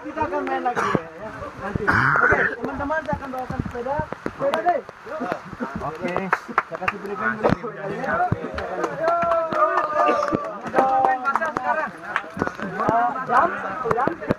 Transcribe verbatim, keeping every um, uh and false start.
kita akan main lagi ya. Nanti. Oke, teman-teman saya akan bawakan sepeda. Sepeda deh. Oke, saya kasih briefing dulu. Jam, jam.